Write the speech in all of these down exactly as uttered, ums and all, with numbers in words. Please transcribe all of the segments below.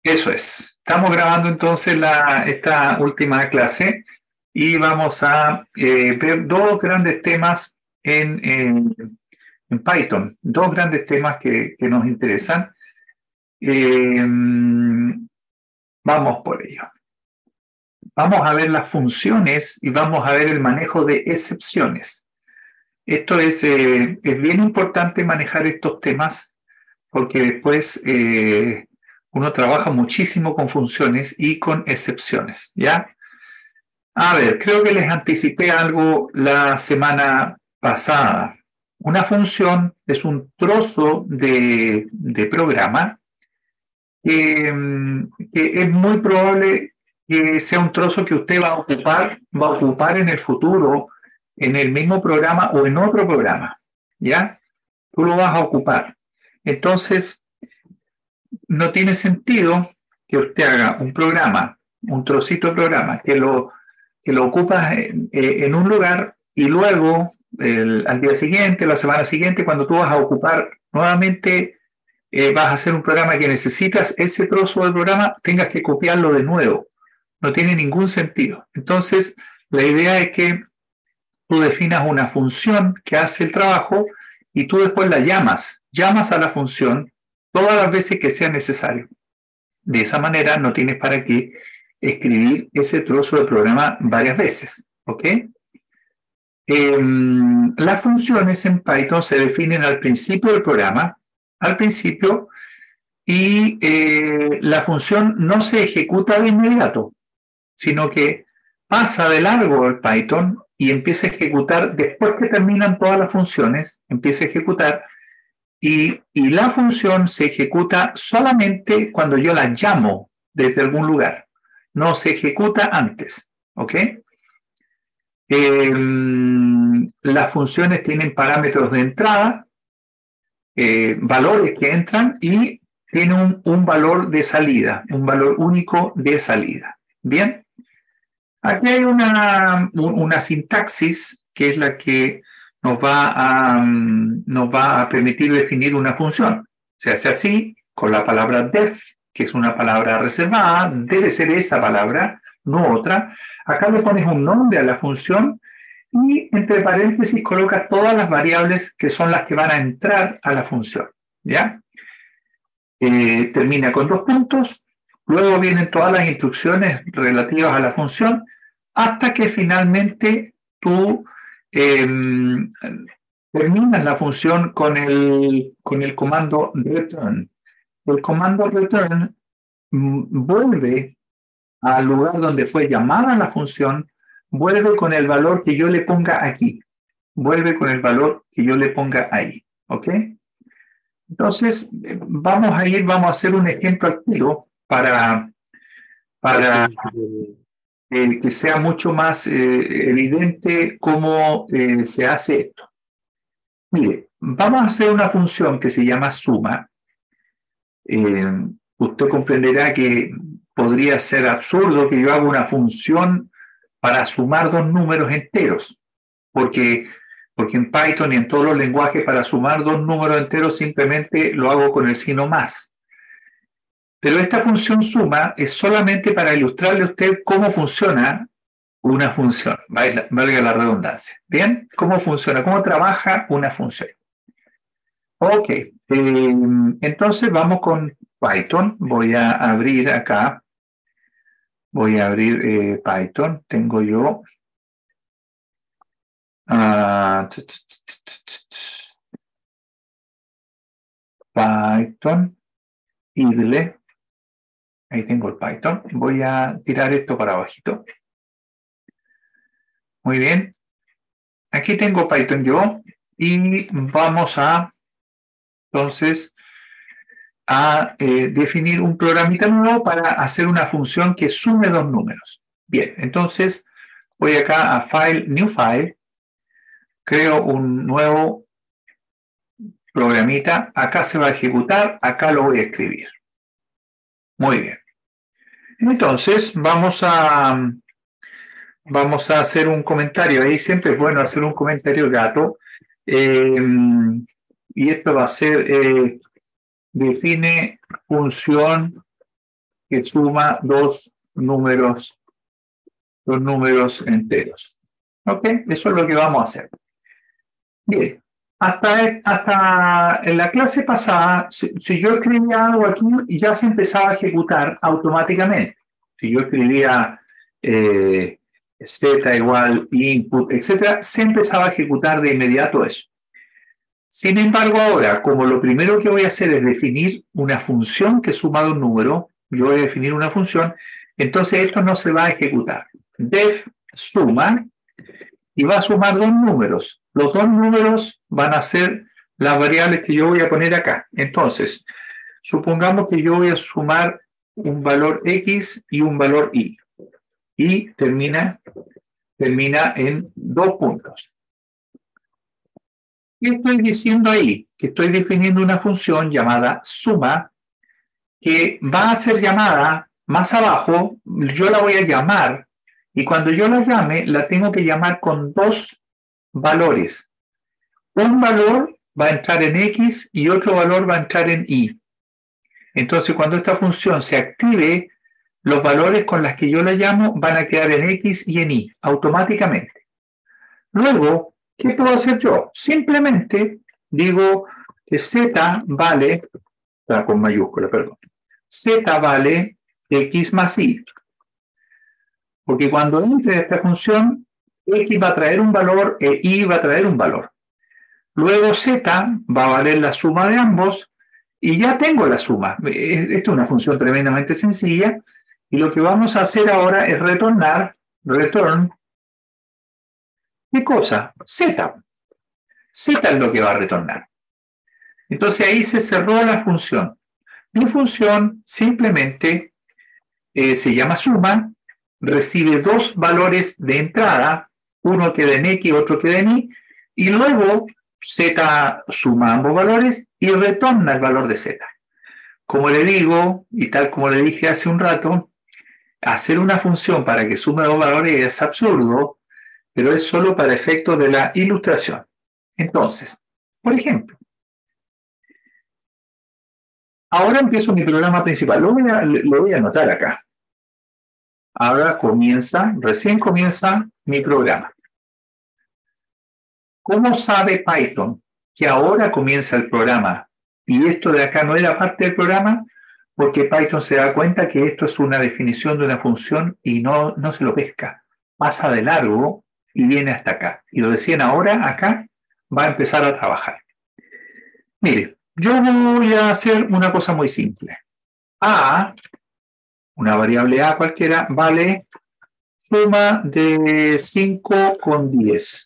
Eso es. Estamos grabando entonces la, esta última clase y vamos a eh, ver dos grandes temas en, en, en Python, dos grandes temas que, que nos interesan. Eh, vamos por ello. Vamos a ver las funciones y vamos a ver el manejo de excepciones. Esto es, eh, es bien importante manejar estos temas porque después eh, uno trabaja muchísimo con funciones y con excepciones, ¿ya? A ver, creo que les anticipé algo la semana pasada. Una función es un trozo de, de programa que, que es muy probable que sea un trozo que usted va a ocupar, va a ocupar en el futuro, en el mismo programa o en otro programa, ¿ya? Tú lo vas a ocupar. Entonces, no tiene sentido que usted haga un programa, un trocito de programa, que lo, que lo ocupas en, en un lugar y luego, el, al día siguiente, la semana siguiente, cuando tú vas a ocupar nuevamente, eh, vas a hacer un programa que necesitas ese trozo del programa, tengas que copiarlo de nuevo. No tiene ningún sentido. Entonces, la idea es que tú definas una función que hace el trabajo y tú después la llamas. Llamas a la función todas las veces que sea necesario. De esa manera no tienes para qué escribir ese trozo de programa varias veces. ¿Ok? Eh, las funciones en Python se definen al principio del programa, al principio, y eh, la función no se ejecuta de inmediato, sino que pasa de largo el Python y empieza a ejecutar, después que terminan todas las funciones, empieza a ejecutar y, y la función se ejecuta solamente cuando yo la llamo desde algún lugar, no se ejecuta antes, ¿ok? Eh, las funciones tienen parámetros de entrada, eh, valores que entran y tienen un, un valor de salida, un valor único de salida. Bien. Aquí hay una, una sintaxis que es la que nos va, a, nos va a permitir definir una función. Se hace así con la palabra def, que es una palabra reservada, debe ser esa palabra, no otra. Acá le pones un nombre a la función y entre paréntesis colocas todas las variables que son las que van a entrar a la función. ¿Ya? Eh, termina con dos puntos. Luego vienen todas las instrucciones relativas a la función hasta que finalmente tú eh, terminas la función con el, con el comando return. El comando return mm, vuelve al lugar donde fue llamada la función, vuelve con el valor que yo le ponga aquí. Vuelve con el valor que yo le ponga ahí. ¿Ok? Entonces, vamos a ir, vamos a hacer un ejemplo al tiro para, para eh, que sea mucho más eh, evidente cómo eh, se hace esto. Mire, vamos a hacer una función que se llama suma. Eh, usted comprenderá que podría ser absurdo que yo haga una función para sumar dos números enteros, porque porque en Python y en todos los lenguajes para sumar dos números enteros simplemente lo hago con el signo más. Pero esta función suma es solamente para ilustrarle a usted cómo funciona una función, valga la redundancia. ¿Bien? ¿Cómo funciona? ¿Cómo trabaja una función? Ok, eh, entonces vamos con Python. Voy a abrir acá, voy a abrir eh, Python. Tengo yo... Uh, Python, idle, ahí tengo el Python, voy a tirar esto para abajito. Muy bien, aquí tengo Python yo y vamos a, entonces, a eh, definir un programita nuevo para hacer una función que sume dos números. Bien, entonces voy acá a File, New File, creo un nuevo programita, acá se va a ejecutar, acá lo voy a escribir. Muy bien. Entonces, vamos a, vamos a hacer un comentario. Ahí siempre es bueno hacer un comentario gato. Eh, y esto va a ser, eh, define función que suma dos números, dos números enteros. ¿Ok? Eso es lo que vamos a hacer. Bien, hasta, hasta en la clase pasada, si, si yo escribía algo aquí, ya se empezaba a ejecutar automáticamente. Si yo escribía eh, z igual input, etcétera, se empezaba a ejecutar de inmediato eso. Sin embargo, ahora, como lo primero que voy a hacer es definir una función que suma dos números, yo voy a definir una función, entonces esto no se va a ejecutar. Def suma y va a sumar dos números. Los dos números van a ser las variables que yo voy a poner acá. Entonces, supongamos que yo voy a sumar un valor X y un valor Y. Y termina, termina en dos puntos. ¿Qué estoy diciendo ahí? Que estoy definiendo una función llamada suma que va a ser llamada más abajo, yo la voy a llamar y cuando yo la llame la tengo que llamar con dos valores. Un valor va a entrar en X y otro valor va a entrar en Y. Entonces cuando esta función se active, los valores con los que yo la llamo van a quedar en X y en Y automáticamente. Luego, ¿qué puedo hacer yo? Simplemente digo que Z vale, con mayúscula, perdón, Z vale X más Y. Porque cuando entre esta función, X va a traer un valor e Y va a traer un valor. Luego Z va a valer la suma de ambos y ya tengo la suma. Esta es una función tremendamente sencilla y lo que vamos a hacer ahora es retornar, return, ¿qué cosa? Z. Z es lo que va a retornar. Entonces ahí se cerró la función. Mi función simplemente eh, se llama suma, recibe dos valores de entrada, uno queda en X, otro queda en Y, y luego Z suma ambos valores y retorna el valor de Z. Como le digo, y tal como le dije hace un rato, hacer una función para que sume dos valores es absurdo, pero es solo para efectos de la ilustración. Entonces, por ejemplo, ahora empiezo mi programa principal. Lo voy a, lo voy a anotar acá. Ahora comienza, recién comienza mi programa. ¿Cómo sabe Python que ahora comienza el programa y esto de acá no era parte del programa? Porque Python se da cuenta que esto es una definición de una función y no, no se lo pesca. Pasa de largo y viene hasta acá. Y lo decían ahora, acá, va a empezar a trabajar. Mire, yo voy a hacer una cosa muy simple. A, una variable A cualquiera, vale suma de cinco con diez.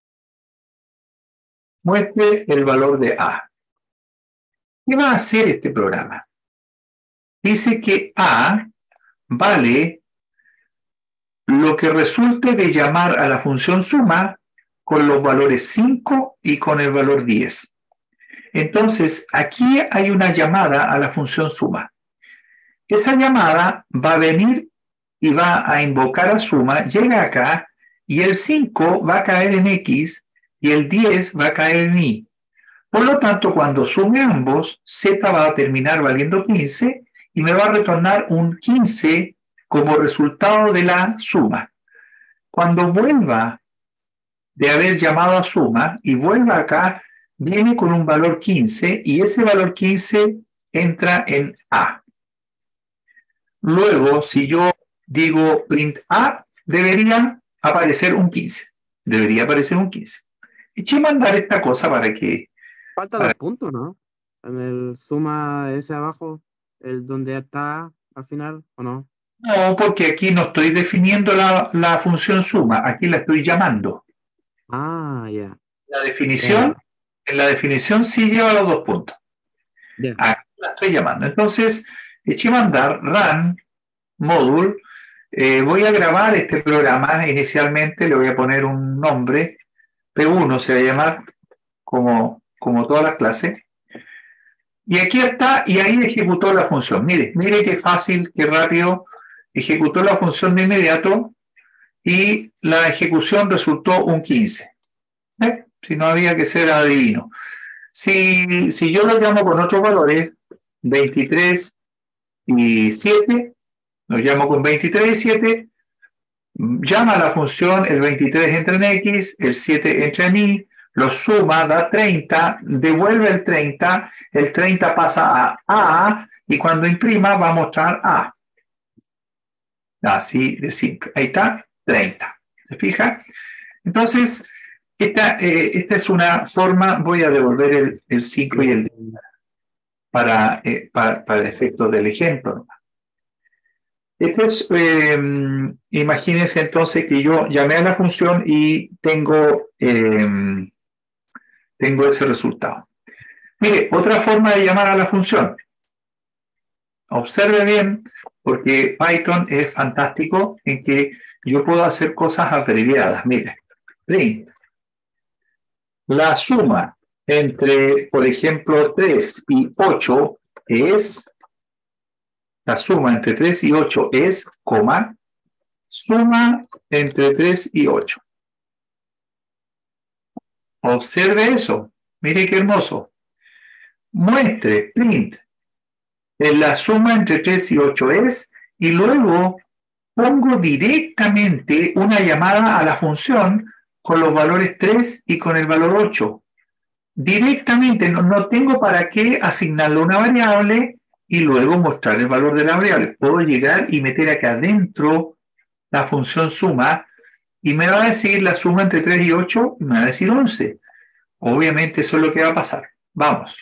Muestre el valor de A. ¿Qué va a hacer este programa? Dice que A vale lo que resulte de llamar a la función suma con los valores cinco y con el valor diez. Entonces, aquí hay una llamada a la función suma. Esa llamada va a venir y va a invocar a suma, llega acá, y el cinco va a caer en X y el diez va a caer en Y. Por lo tanto, cuando sume ambos, Z va a terminar valiendo quince y me va a retornar un quince como resultado de la suma. Cuando vuelva de haber llamado a suma y vuelva acá, viene con un valor quince y ese valor quince entra en A. Luego, si yo digo print A, debería aparecer un quince. Debería aparecer un quince. Eché mandar esta cosa para que... Falta para... dos puntos, ¿no? En el suma ese abajo, el donde está al final, ¿o no? No, porque aquí no estoy definiendo la, la función suma, aquí la estoy llamando. Ah, ya. Yeah. La Ya, definición, yeah. en la definición sí lleva los dos puntos. Yeah. Aquí la estoy llamando. Entonces, eché mandar run module. Eh, voy a grabar este programa. Inicialmente le voy a poner un nombre. P uno se va a llamar como, como todas las clases. Y aquí está, y ahí ejecutó la función. Mire, mire qué fácil, qué rápido. Ejecutó la función de inmediato y la ejecución resultó un quince. ¿Eh? Si no había que ser adivino. Si, si yo lo llamo con otros valores, veintitrés y siete, lo llamo con veintitrés y siete, llama a la función, el veintitrés entra en X, el siete entra en Y, lo suma, da treinta, devuelve el treinta, el treinta pasa a A, y cuando imprima va a mostrar A. Así de simple. Ahí está, treinta. ¿Se fija? Entonces, esta, eh, esta es una forma, voy a devolver el, el cinco y el diez para, eh, para, para el efecto del ejemplo. Este es, eh, imagínense entonces que yo llamé a la función y tengo, eh, tengo ese resultado. Mire, otra forma de llamar a la función. Observe bien, porque Python es fantástico en que yo puedo hacer cosas abreviadas. Mire, print. La suma entre, por ejemplo, tres y ocho es, la suma entre tres y ocho es, coma, suma entre tres y ocho. Observe eso. Mire qué hermoso. Muestre, print, la suma entre tres y ocho es, y luego pongo directamente una llamada a la función con los valores tres y con el valor ocho. Directamente, no, no tengo para qué asignarle una variable y luego mostrar el valor de la variable. Puedo llegar y meter acá adentro la función suma y me va a decir la suma entre tres y ocho, me va a decir once. Obviamente eso es lo que va a pasar. Vamos.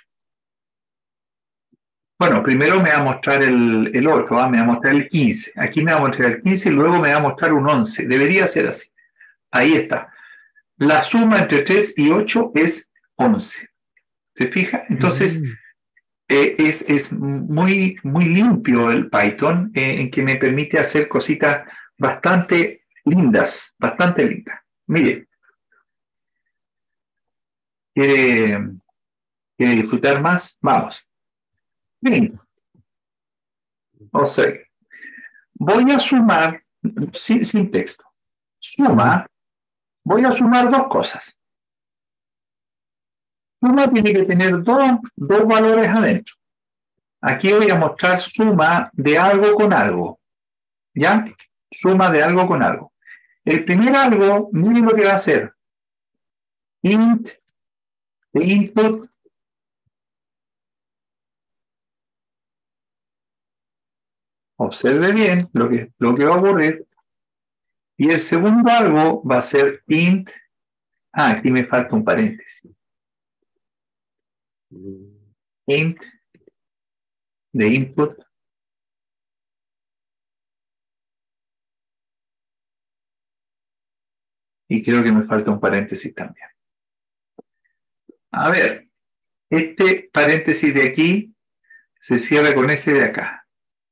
Bueno, primero me va a mostrar el, el otro, ¿eh? Me va a mostrar el quince. Aquí me va a mostrar el quince y luego me va a mostrar un once. Debería ser así. Ahí está. La suma entre tres y ocho es once. ¿Se fija? Entonces, mm. eh, es, es muy, muy limpio el Python, eh, en que me permite hacer cositas bastante lindas, bastante lindas. Mire, ¿quiere, quiere disfrutar más? Vamos. Bien. O sea, voy a sumar, sin, sin texto, suma, voy a sumar dos cosas. Suma tiene que tener dos, dos valores adentro. Aquí voy a mostrar suma de algo con algo. ¿Ya? Suma de algo con algo. El primer algo, miren lo que va a hacer. Int de input observe bien lo que, lo que va a ocurrir. Y el segundo algo va a ser int. Ah, aquí me falta un paréntesis. Int de input. Y creo que me falta un paréntesis también. A ver, este paréntesis de aquí se cierra con ese de acá.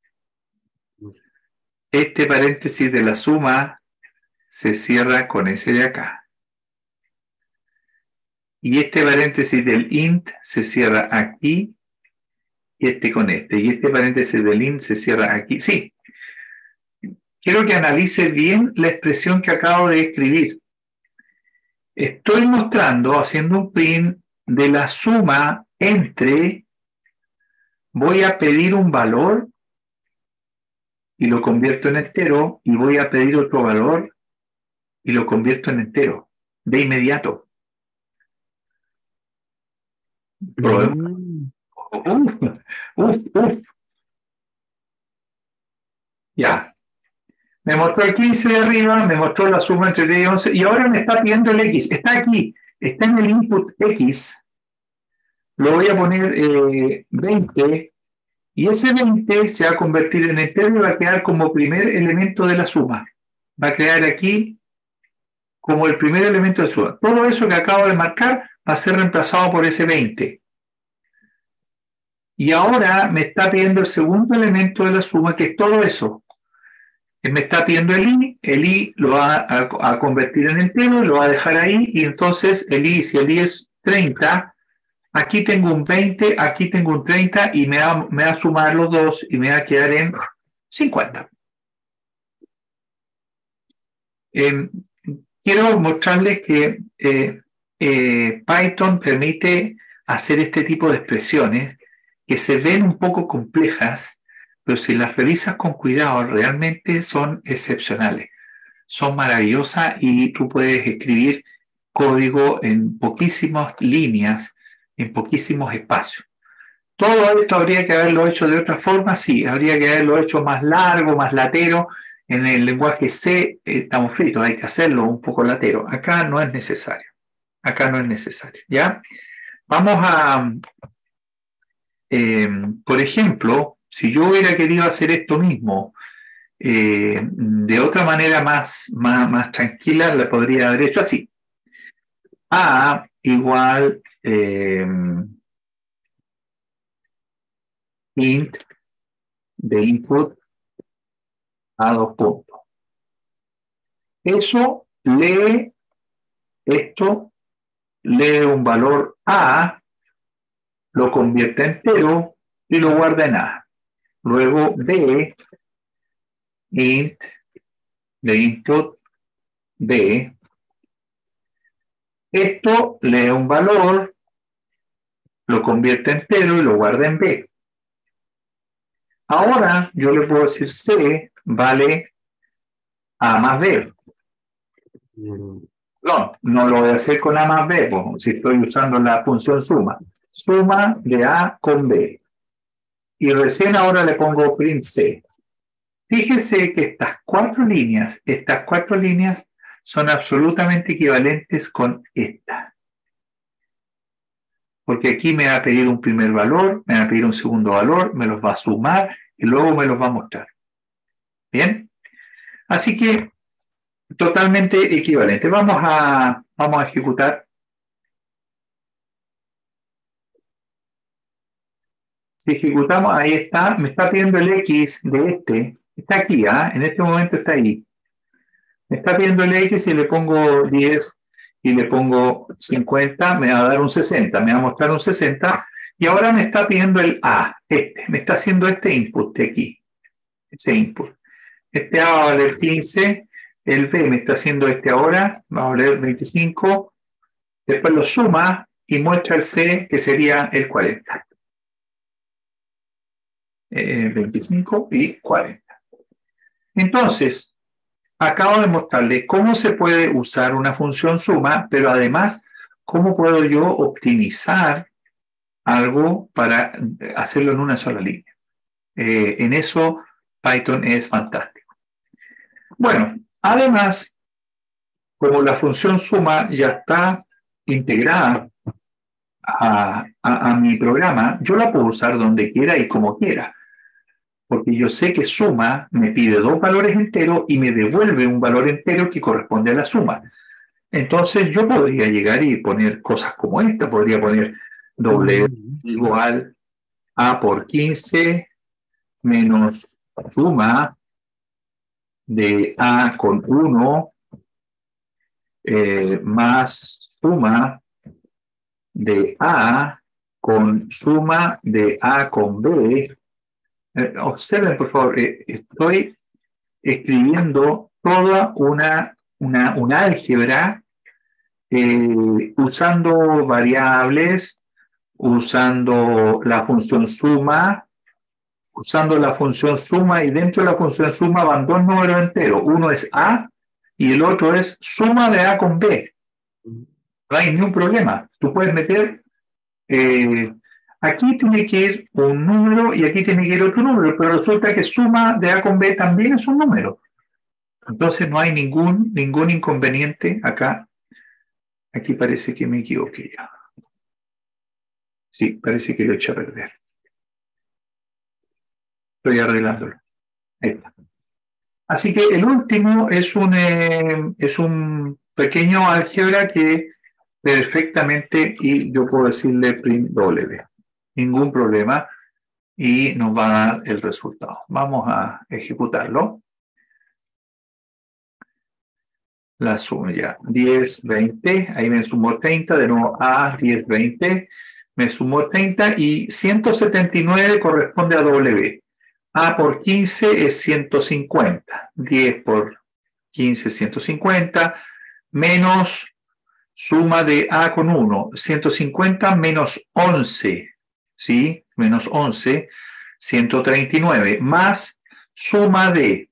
Este paréntesis de la suma se cierra con ese de acá. Y este paréntesis del int se cierra aquí y este con este. Y este paréntesis del int se cierra aquí. Sí. Quiero que analice bien la expresión que acabo de escribir. Estoy mostrando, haciendo un print de la suma entre, voy a pedir un valor y lo convierto en entero, y voy a pedir otro valor y lo convierto en entero, de inmediato. Mm. Uf, uf, uf. Ya. Me mostró el quince de arriba, me mostró la suma entre diez y once, y ahora me está pidiendo el X. Está aquí, está en el input X. Lo voy a poner eh, veinte, y ese veinte se va a convertir en entero y va a quedar como primer elemento de la suma. Va a quedar aquí como el primer elemento de suma. Todo eso que acabo de marcar va a ser reemplazado por ese veinte. Y ahora me está pidiendo el segundo elemento de la suma, que es todo eso. Me está pidiendo el i, el i lo va a, a convertir en entero, lo va a dejar ahí, y entonces el i, si el i es treinta, aquí tengo un veinte, aquí tengo un treinta, y me va, me va a sumar los dos, y me va a quedar en cincuenta. Eh, quiero mostrarles que eh, eh, Python permite hacer este tipo de expresiones que se ven un poco complejas, pero si las revisas con cuidado, realmente son excepcionales, son maravillosas y tú puedes escribir código en poquísimas líneas, en poquísimos espacios. Todo esto habría que haberlo hecho de otra forma, sí, habría que haberlo hecho más largo, más latero. En el lenguaje C eh, estamos fritos, hay que hacerlo un poco latero. Acá no es necesario, acá no es necesario, ¿ya? Vamos a, eh, por ejemplo, si yo hubiera querido hacer esto mismo eh, de otra manera más, más, más tranquila, la podría haber hecho así. A igual eh, int de input a dos puntos. Eso lee esto, lee un valor A, lo convierte en entero y lo guarda en A. Luego B, int de input B, esto lee un valor, lo convierte en entero y lo guarda en B. Ahora yo le puedo decir C vale A más B. No, no lo voy a hacer con A más B, pues, si estoy usando la función suma. Suma de A con B. Y recién ahora le pongo print C. Fíjese que estas cuatro líneas, estas cuatro líneas son absolutamente equivalentes con esta. Porque aquí me va a pedir un primer valor, me va a pedir un segundo valor, me los va a sumar y luego me los va a mostrar. ¿Bien? Así que totalmente equivalente. Vamos a, vamos a ejecutar. Si ejecutamos, ahí está, me está pidiendo el X de este. Está aquí, ¿ah? En este momento está ahí. Me está pidiendo el X y le pongo diez y le pongo cincuenta, me va a dar un sesenta, me va a mostrar un sesenta. Y ahora me está pidiendo el A, este. Me está haciendo este input de aquí. Ese input. Este A va a valer quince. El B me está haciendo este ahora, va a valer veinticinco. Después lo suma y muestra el C, que sería el cuarenta. Eh, veinticinco y cuarenta. Entonces, acabo de mostrarle cómo se puede usar una función suma, pero además, cómo puedo yo optimizar algo para hacerlo en una sola línea. Eh, en eso, Python es fantástico. Bueno, además, como la función suma ya está integrada a, a, a mi programa, yo la puedo usar donde quiera y como quiera. Porque yo sé que suma me pide dos valores enteros y me devuelve un valor entero que corresponde a la suma. Entonces yo podría llegar y poner cosas como esta, podría poner W igual A por quince menos suma de A con uno eh, más suma de A con suma de A con B. Eh, observen, por favor, eh, estoy escribiendo toda una, una, una álgebra eh, usando variables, usando la función suma, usando la función suma y dentro de la función suma van dos números enteros. Uno es A y el otro es suma de A con B. No hay ningún problema. Tú puedes meter... Eh, aquí tiene que ir un número y aquí tiene que ir otro número, pero resulta que suma de A con B también es un número. Entonces no hay ningún, ningún inconveniente acá. Aquí parece que me equivoqué ya. Sí, parece que lo eché a perder. Estoy arreglándolo. Ahí está. Así que el último es un, eh, es un pequeño álgebra que perfectamente, y yo puedo decirle print W. Ningún problema. Y nos va a dar el resultado. Vamos a ejecutarlo. La suma ya. diez, veinte. Ahí me sumó treinta. De nuevo A, diez, veinte. Me sumó treinta y ciento setenta y nueve corresponde a W. A por quince es ciento cincuenta. diez por quince es ciento cincuenta. Menos suma de A con uno. ciento cincuenta menos once. ¿Sí? Menos once. ciento treinta y nueve más suma de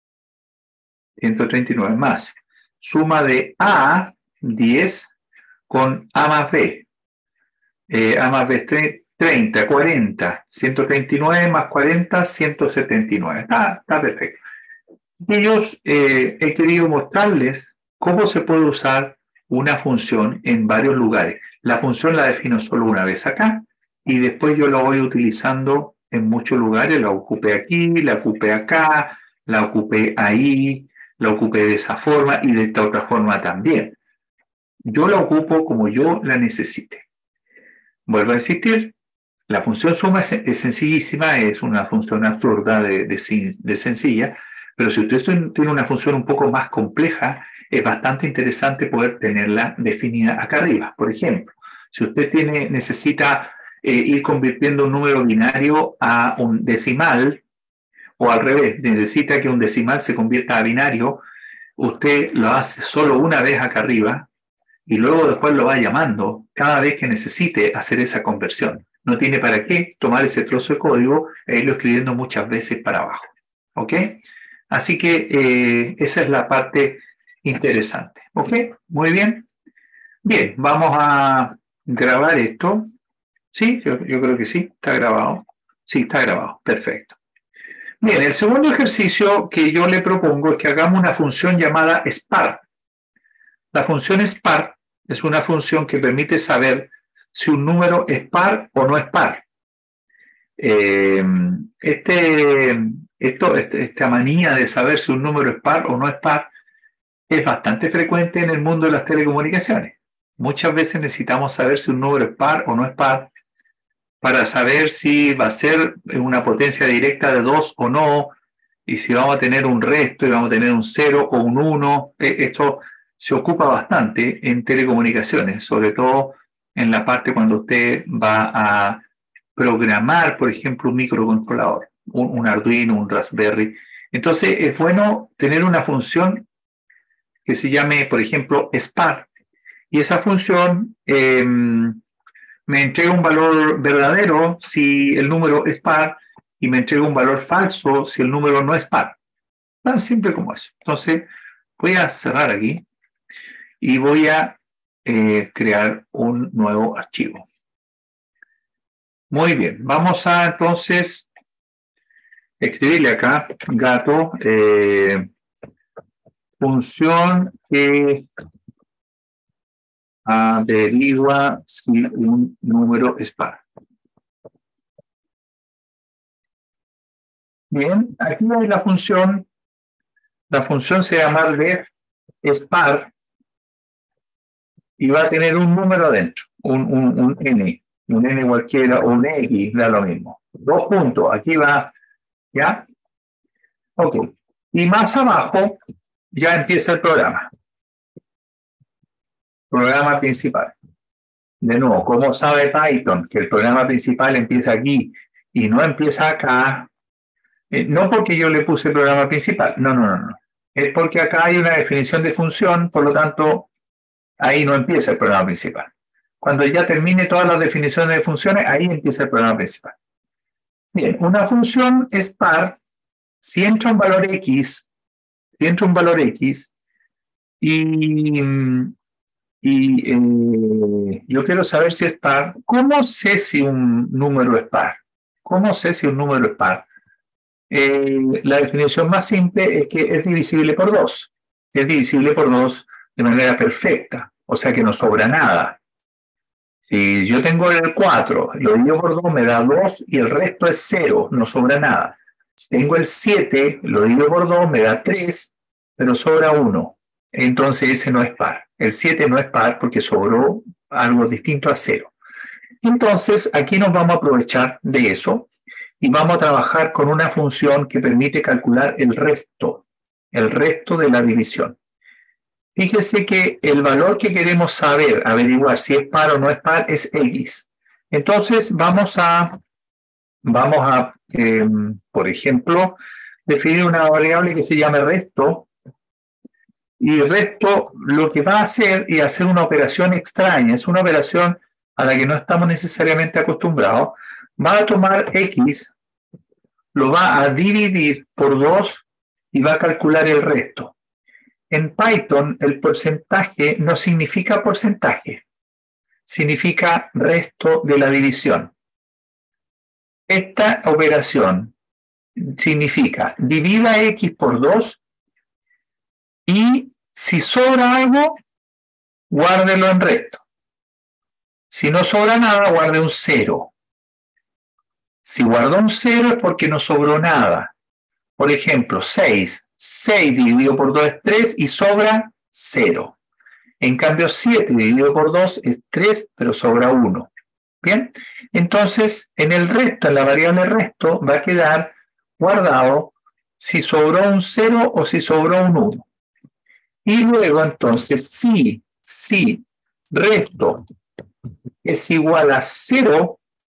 ciento treinta y nueve más suma de A, diez, con A más B. Eh, A más B es treinta, cuarenta, ciento treinta y nueve más cuarenta, ciento setenta y nueve. Está, está perfecto. Ellos eh, he querido mostrarles cómo se puede usar una función en varios lugares. La función la defino solo una vez acá y después yo la voy utilizando en muchos lugares. La ocupé aquí, la ocupé acá, la ocupé ahí, la ocupé de esa forma y de esta otra forma también. Yo la ocupo como yo la necesite. Vuelvo a insistir, la función suma es, es sencillísima, es una función absurda de, de, de sencilla, pero si usted tiene una función un poco más compleja, es bastante interesante poder tenerla definida acá arriba. Por ejemplo, si usted tiene, necesita eh, ir convirtiendo un número binario a un decimal, o al revés, necesita que un decimal se convierta a binario, usted lo hace solo una vez acá arriba y luego después lo va llamando cada vez que necesite hacer esa conversión. No tiene para qué tomar ese trozo de código e irlo escribiendo muchas veces para abajo. ¿Ok? Así que eh, esa es la parte interesante. ¿Ok? Muy bien. Bien, vamos a grabar esto. Sí, yo, yo creo que sí, está grabado. Sí, está grabado. Perfecto. Bien, el segundo ejercicio que yo le propongo es que hagamos una función llamada spar. La función spar es una función que permite saber si un número es par o no es par. Eh, este, esto, este, esta manía de saber si un número es par o no es par es bastante frecuente en el mundo de las telecomunicaciones. Muchas veces necesitamos saber si un número es par o no es par para saber si va a ser una potencia directa de dos o no, y si vamos a tener un resto y vamos a tener un cero o un uno. Esto se ocupa bastante en telecomunicaciones, sobre todo en la parte cuando usted va a programar, por ejemplo, un microcontrolador, un, un Arduino, un Raspberry. Entonces es bueno tener una función que se llame, por ejemplo, spar, y esa función eh, me entrega un valor verdadero si el número es par y me entrega un valor falso si el número no es par. Tan simple como eso. Entonces voy a cerrar aquí y voy a eh, crear un nuevo archivo. Muy bien, vamos a entonces escribirle acá, gato, eh, función que averigua si un número es par. Bien, aquí hay la función, la función se llama def es par y va a tener un número adentro, un, un, un n, un n cualquiera o un x, da lo mismo. Dos puntos, aquí va, ¿ya? Ok, y más abajo ya empieza el programa. Programa principal. De nuevo, ¿cómo sabe Python que el programa principal empieza aquí y no empieza acá? Eh, no porque yo le puse el programa principal, no, no, no, no. Es porque acá hay una definición de función, por lo tanto, ahí no empieza el programa principal. Cuando ya termine todas las definiciones de funciones, ahí empieza el programa principal. Bien, una función es par si entra un valor X, si entra un valor X y, y eh, yo quiero saber si es par. ¿Cómo sé si un número es par? ¿Cómo sé si un número es par? Eh, la definición más simple es que es divisible por dos. Es divisible por dos de manera perfecta, o sea que no sobra nada. Si yo tengo el cuatro, lo divido por dos, me da dos y el resto es cero, no sobra nada. Si tengo el siete, lo divido por dos, me da tres, pero sobra uno. Entonces ese no es par. El siete no es par porque sobró algo distinto a cero. Entonces aquí nos vamos a aprovechar de eso y vamos a trabajar con una función que permite calcular el resto, el resto de la división. Fíjese que el valor que queremos saber, averiguar si es par o no es par, es X. Entonces vamos a, vamos a eh, por ejemplo, definir una variable que se llame resto. Y resto lo que va a hacer es hacer una operación extraña, es una operación a la que no estamos necesariamente acostumbrados. Va a tomar X lo va a dividir por dos y va a calcular el resto. En Python el porcentaje no significa porcentaje, significa resto de la división. Esta operación significa divida X por dos y si sobra algo, guárdelo en resto. Si no sobra nada, guarde un cero. Si guardó un cero es porque no sobró nada. Por ejemplo, seis. seis dividido por dos es tres y sobra cero. En cambio, siete dividido por dos es tres, pero sobra uno. Bien, entonces en el resto, en la variable resto, va a quedar guardado si sobró un cero o si sobró un uno. Y luego entonces, si, si resto es igual a cero,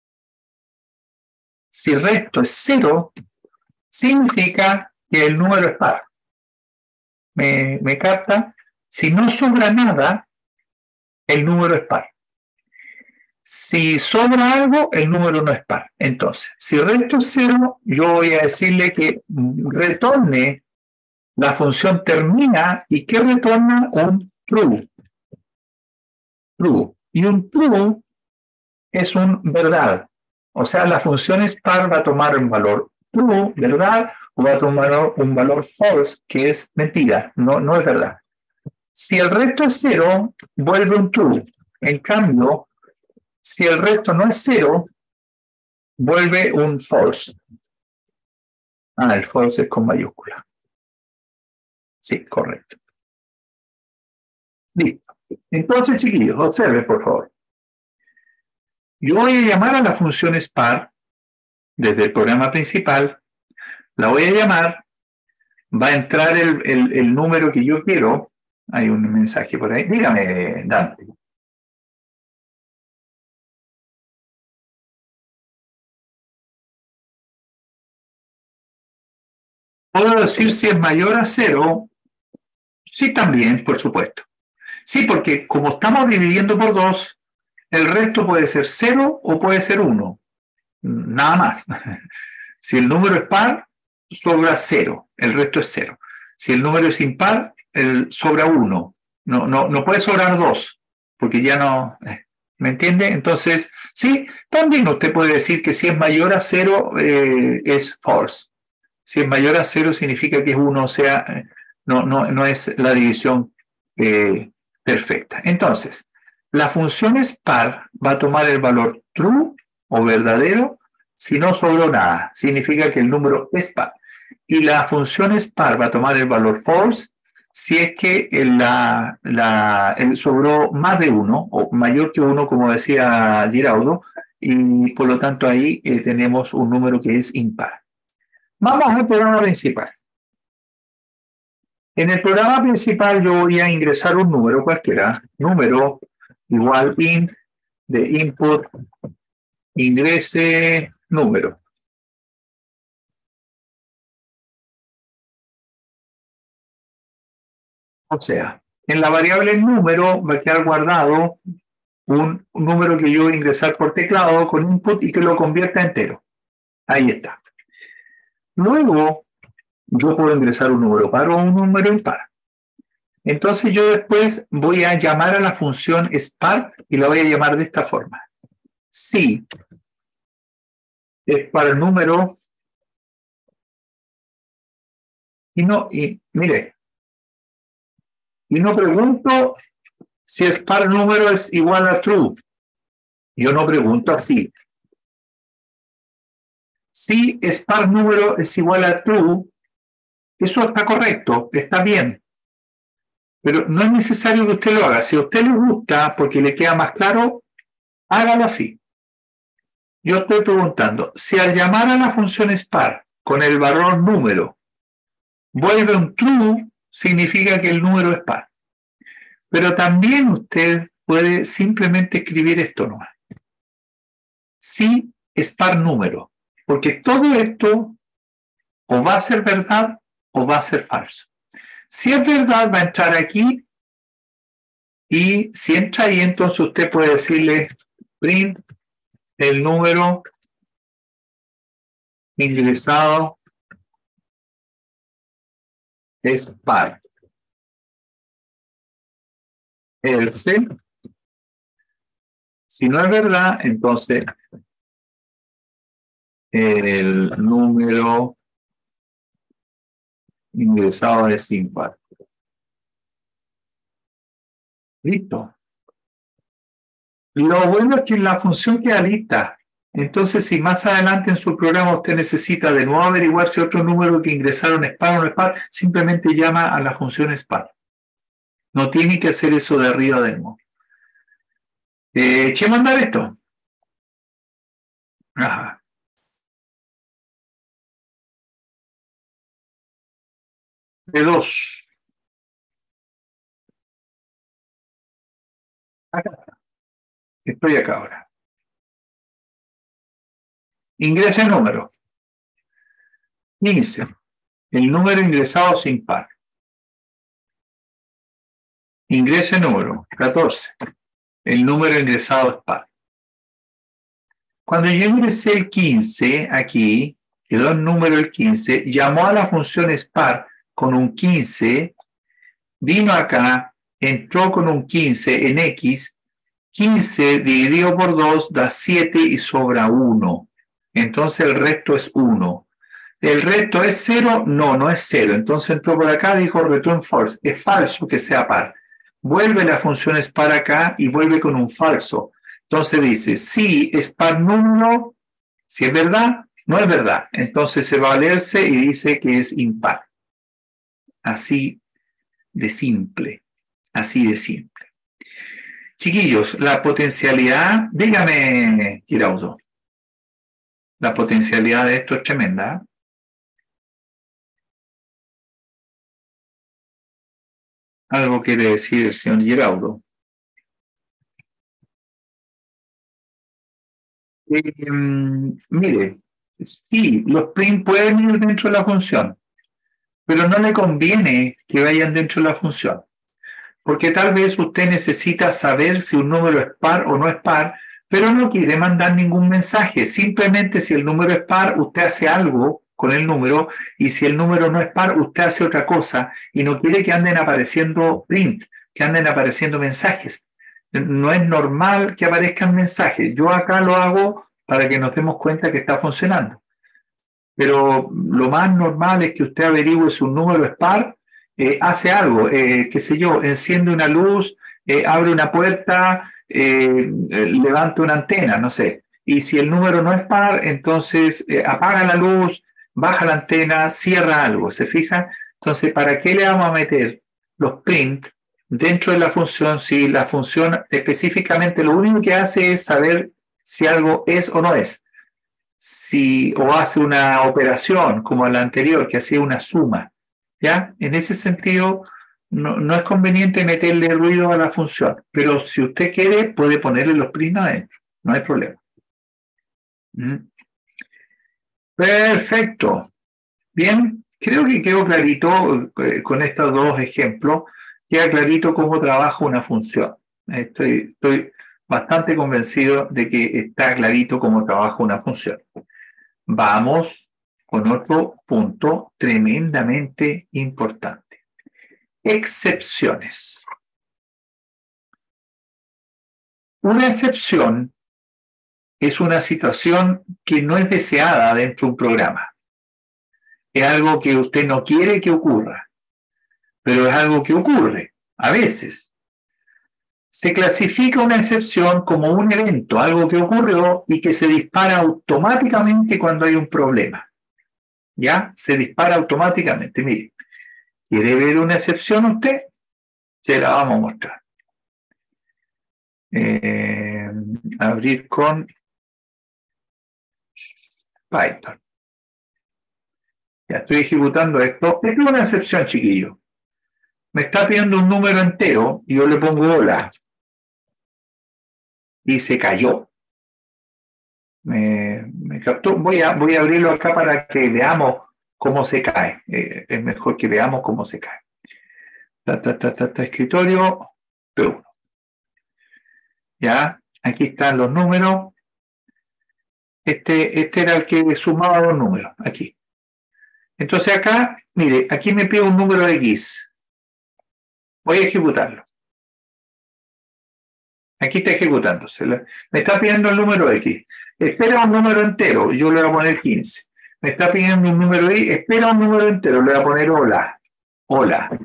si resto es cero, significa que el número es par. ¿Me, me capta? Si no sobra nada, el número es par. Si sobra algo, el número no es par. Entonces, si resto es cero, yo voy a decirle que retorne la función termina y que retorna un true. True. Y un true es un verdad. O sea, la función es par va a tomar un valor true, verdad, o va a tomar un valor false, que es mentira, no, no es verdad. Si el resto es cero, vuelve un true. En cambio, si el resto no es cero, vuelve un false. Ah, el false es con mayúscula. Sí, correcto. Listo. Entonces, chiquillos, observen, por favor. Yo voy a llamar a la función spar desde el programa principal. La voy a llamar. Va a entrar el, el, el número que yo quiero. Hay un mensaje por ahí. Dígame, Dante. ¿Puedo decir si es mayor a cero? Sí, también, por supuesto. Sí, porque como estamos dividiendo por dos, el resto puede ser cero o puede ser uno. Nada más. Si el número es par, sobra cero. El resto es cero. Si el número es impar, el, sobra uno. No, no, no puede sobrar dos, porque ya no... ¿Me entiende? Entonces, sí, también usted puede decir que si es mayor a cero, eh, es false. Si es mayor a cero significa que es uno, o sea, no, no, no es la división eh, perfecta. Entonces, la función spar va a tomar el valor true o verdadero si no sobró nada. Significa que el número es par. Y la función spar va a tomar el valor false si es que la, la, el sobró más de uno o mayor que uno, como decía Giraudo, y por lo tanto ahí eh, tenemos un número que es impar. Vamos al programa principal. En el programa principal yo voy a ingresar un número cualquiera, número igual int de input, ingrese número. O sea, en la variable número va a quedar guardado un, un número que yo voy a ingresar por teclado con input y que lo convierta en entero. Ahí está. Luego, yo puedo ingresar un número par o un número impar. Entonces yo después voy a llamar a la función spar y la voy a llamar de esta forma. Si es para el número y no, y mire, y no pregunto si es par número es igual a true. Yo no pregunto así. Si es par número es igual a true, eso está correcto, está bien. Pero no es necesario que usted lo haga. Si a usted le gusta, porque le queda más claro, hágalo así. Yo estoy preguntando, si al llamar a la función spar con el valor número vuelve un true, significa que el número es par. Pero también usted puede simplemente escribir esto nomás. Si es par número, porque todo esto o va a ser verdad o va a ser falso. Si es verdad, va a entrar aquí y si entra ahí, entonces usted puede decirle print el número ingresado es par. Else, si no es verdad, entonces el número ingresado es impar. Listo. Lo bueno es que la función queda lista. Entonces, si más adelante en su programa usted necesita de nuevo averiguar si otro número que ingresaron es par o no es par, simplemente llama a la función es par. No tiene que hacer eso de arriba de nuevo. Eh, ¿Qué mandar esto? Ajá. De dos. Acá está. Estoy acá ahora. Ingresa el número. quince. El número ingresado es impar. Ingresa el número. catorce. El número ingresado es par. Cuando yo ingresé el quince aquí, quedó el número el quince, llamó a la función spar con un quince, vino acá, entró con un quince en X, quince dividido por dos da siete y sobra uno. Entonces el resto es uno. ¿El resto es cero? No, no es cero. Entonces entró por acá, dijo return false. Es falso que sea par. Vuelve la función spar acá y vuelve con un falso. Entonces dice, si es par número, si es verdad, no es verdad. Entonces se va a leerse y dice que es impar. Así de simple. Así de simple. Chiquillos, la potencialidad, dígame, Giraudo, la potencialidad de esto es tremenda. Algo quiere decir el señor Giraudo. Eh, mire, sí, los print pueden ir dentro de la función, pero no le conviene que vayan dentro de la función, porque tal vez usted necesita saber si un número es par o no es par, pero no quiere mandar ningún mensaje. Simplemente si el número es par, usted hace algo con el número, y si el número no es par, usted hace otra cosa, y no quiere que anden apareciendo print, que anden apareciendo mensajes. No es normal que aparezcan mensajes. Yo acá lo hago para que nos demos cuenta que está funcionando. Pero lo más normal es que usted averigüe si un número es par, eh, hace algo, eh, qué sé yo, enciende una luz, eh, abre una puerta, eh, levanta una antena, no sé. Y si el número no es par, entonces eh, apaga la luz, baja la antena, cierra algo, ¿se fija? Entonces, ¿para qué le vamos a meter los print dentro de la función si la función específicamente lo único que hace es saber si algo es o no es? Si, o hace una operación como la anterior, que hacía una suma, ¿ya? En ese sentido, no, no es conveniente meterle ruido a la función, pero si usted quiere, puede ponerle los print adentro, no hay problema. ¿Mm? Perfecto. Bien, creo que quedó clarito eh, con estos dos ejemplos, queda clarito cómo trabaja una función. Estoy, estoy bastante convencido de que está clarito cómo trabaja una función. Vamos con otro punto tremendamente importante. Excepciones. Una excepción es una situación que no es deseada dentro de un programa. Es algo que usted no quiere que ocurra, pero es algo que ocurre a veces. Se clasifica una excepción como un evento, algo que ocurrió y que se dispara automáticamente cuando hay un problema. ¿Ya? Se dispara automáticamente. Mire, ¿quiere ver una excepción usted? Se la vamos a mostrar. Eh, abrir con Python. Ya estoy ejecutando esto. Esto es una excepción, chiquillo. Me está pidiendo un número entero y yo le pongo hola. Y se cayó. Me, me captó. Voy a, voy a abrirlo acá para que veamos cómo se cae. Eh, es mejor que veamos cómo se cae. Ta, ta, ta, ta, ta, escritorio P uno. Ya, aquí están los números. Este, este era el que sumaba dos números, aquí. Entonces acá, mire, aquí me pide un número X. Voy a ejecutarlo. Aquí está ejecutándose. Me está pidiendo el número X. Espera un número entero, yo le voy a poner quince. Me está pidiendo un número Y, espera un número entero, le voy a poner hola. Hola.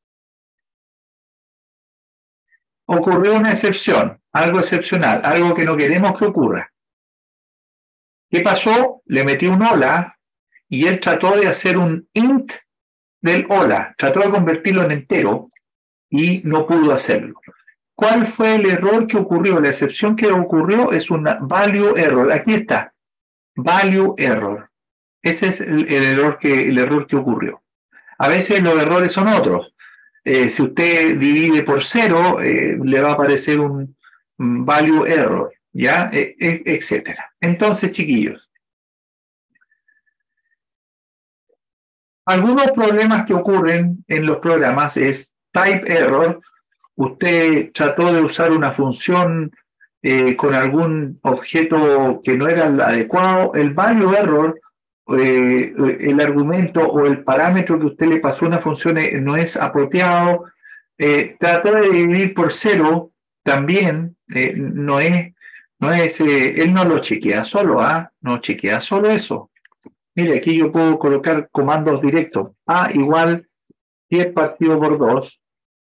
Ocurrió una excepción, algo excepcional, algo que no queremos que ocurra. ¿Qué pasó? Le metí un hola y él trató de hacer un int del hola, trató de convertirlo en entero y no pudo hacerlo. ¿Cuál fue el error que ocurrió? La excepción que ocurrió es una value error. Aquí está, value error. Ese es el, el, error, que, el error que ocurrió. A veces los errores son otros. Eh, si usted divide por cero, eh, le va a aparecer un, un value error, ¿ya? E, e, etcétera. Entonces, chiquillos, algunos problemas que ocurren en los programas es type error. Usted trató de usar una función eh, con algún objeto que no era el adecuado. El value error, eh, el argumento o el parámetro que usted le pasó a una función no es apropiado. Eh, trató de dividir por cero también, eh, no es, no es eh, él no lo chequea solo, ¿ah? No chequea solo eso. Mire, aquí yo puedo colocar comandos directos. A igual diez partido por dos.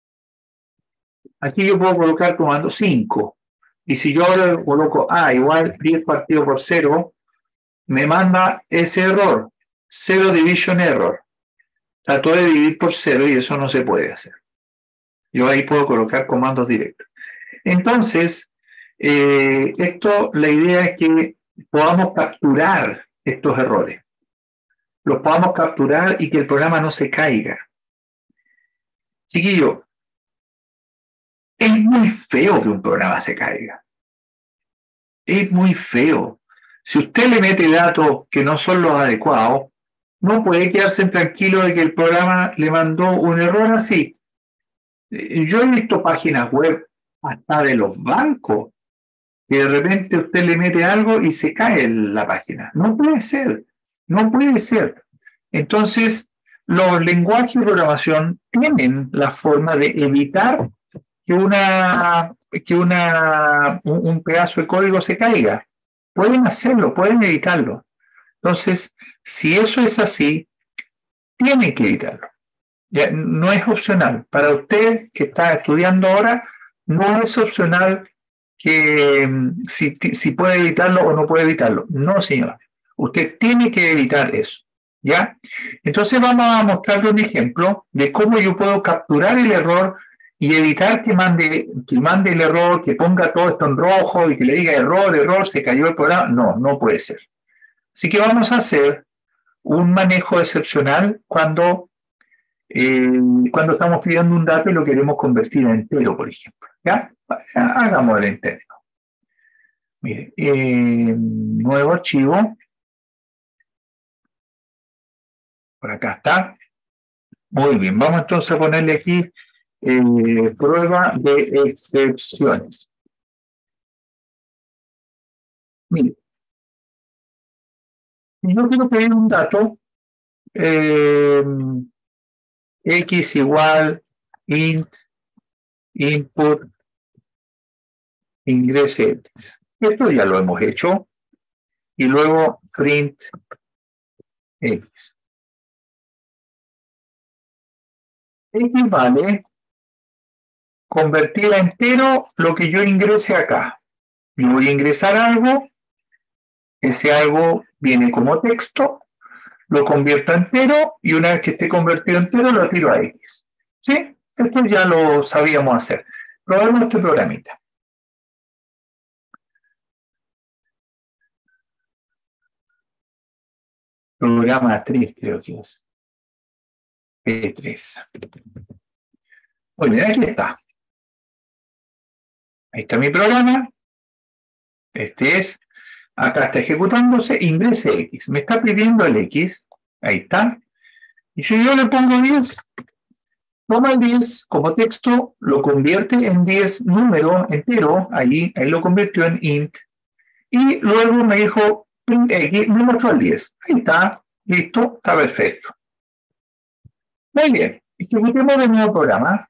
Aquí yo puedo colocar comando cinco. Y si yo ahora coloco A igual diez partido por cero, me manda ese error. Zero division error. Trató de dividir por cero y eso no se puede hacer. Yo ahí puedo colocar comandos directos. Entonces, eh, esto, la idea es que podamos capturar estos errores. Los podamos capturar y que el programa no se caiga. Chiquillo, es muy feo que un programa se caiga. Es muy feo. Si usted le mete datos que no son los adecuados, no puede quedarse tranquilo de que el programa le mandó un error así. Yo he visto páginas web hasta de los bancos que de repente usted le mete algo y se cae en la página. No puede ser. No puede ser. Entonces, los lenguajes de programación tienen la forma de evitar que, una, que una, un, un pedazo de código se caiga. Pueden hacerlo, pueden evitarlo. Entonces, si eso es así, tienen que evitarlo. Ya, no es opcional. Para usted que está estudiando ahora, no es opcional que si, si puede evitarlo o no puede evitarlo. No, señor. Usted tiene que evitar eso. ¿Ya? Entonces vamos a mostrarle un ejemplo de cómo yo puedo capturar el error y evitar que mande, que mande el error, que ponga todo esto en rojo y que le diga error, error, se cayó el programa. No, no puede ser. Así que vamos a hacer un manejo excepcional cuando, eh, cuando estamos pidiendo un dato y lo queremos convertir en entero, por ejemplo. ¿Ya? Hagamos el entero. Mire, eh, nuevo archivo. Por acá está. Muy bien, vamos entonces a ponerle aquí eh, prueba de excepciones. Mire, si yo quiero pedir un dato, eh, x igual int input ingrese x. Esto ya lo hemos hecho. Y luego print x. X vale convertir a entero lo que yo ingrese acá. Yo voy a ingresar algo, ese algo viene como texto, lo convierto a entero y una vez que esté convertido a entero lo tiro a X. ¿Sí? Esto ya lo sabíamos hacer. Probemos este programita. Programa tres creo que es. P tres. Muy bien, aquí está. Ahí está mi programa. Este es. Acá está ejecutándose. Ingrese X. Me está pidiendo el X. Ahí está. Y si yo le pongo diez, toma el diez como texto, lo convierte en diez número entero. Ahí, ahí lo convirtió en int. Y luego me dijo, X, me mostró el diez. Ahí está, listo, está perfecto. Muy bien, ejecutemos de nuevo el programa.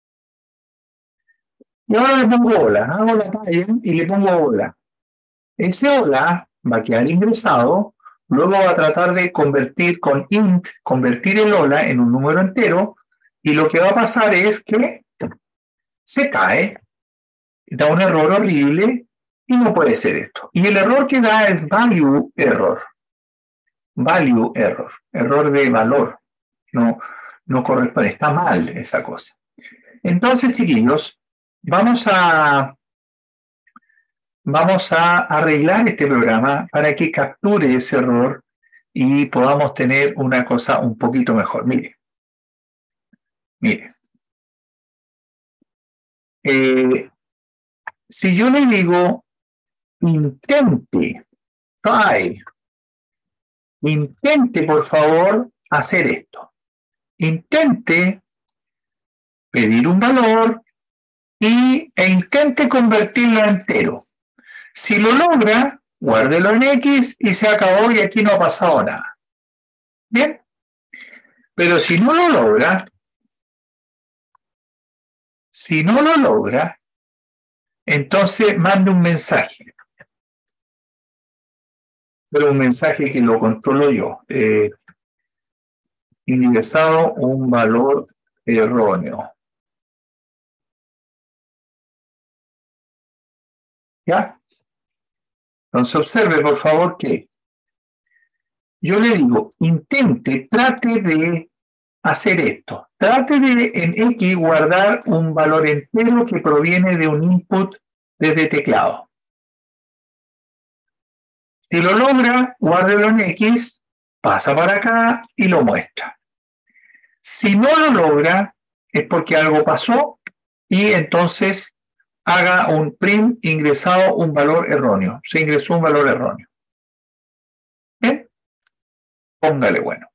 Y ahora le pongo hola, hago la talla y le pongo hola. Ese hola va a quedar ingresado, luego va a tratar de convertir con int, convertir el hola en un número entero, y lo que va a pasar es que se cae, da un error horrible y no puede ser esto. Y el error que da es value error. Value error, error de valor. No, no corresponde, está mal esa cosa. Entonces, chiquillos, vamos a, vamos a arreglar este programa para que capture ese error y podamos tener una cosa un poquito mejor. Mire, mire. Eh, si yo le digo intente, try, intente por favor hacer esto. Intente pedir un valor y, e intente convertirlo a entero. Si lo logra, guárdelo en X y se acabó y aquí no ha pasado nada. Bien, pero si no lo logra, si no lo logra, entonces mande un mensaje. Pero un mensaje que lo controlo yo. Eh, ingresado un valor erróneo. ¿Ya? Entonces observe, por favor, que yo le digo, intente, trate de hacer esto. Trate de en X guardar un valor entero que proviene de un input desde teclado. Si lo logra, guárdelo en X, pasa para acá y lo muestra. Si no lo logra, es porque algo pasó y entonces haga un print ingresado un valor erróneo. Se ingresó un valor erróneo. ¿Bien? Póngale bueno.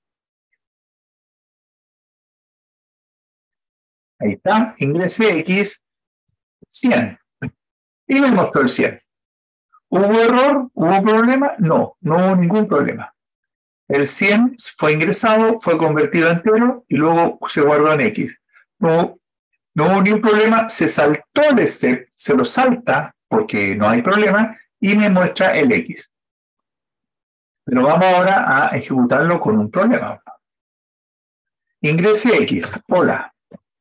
Ahí está, ingresé X, cien. Y me mostró el cien. ¿Hubo error? ¿Hubo problema? No, no hubo ningún problema. El cien fue ingresado, fue convertido a entero y luego se guardó en X. No, no hubo ningún problema, se saltó el step, se lo salta porque no hay problema y me muestra el X. Pero vamos ahora a ejecutarlo con un problema. Ingrese X, hola.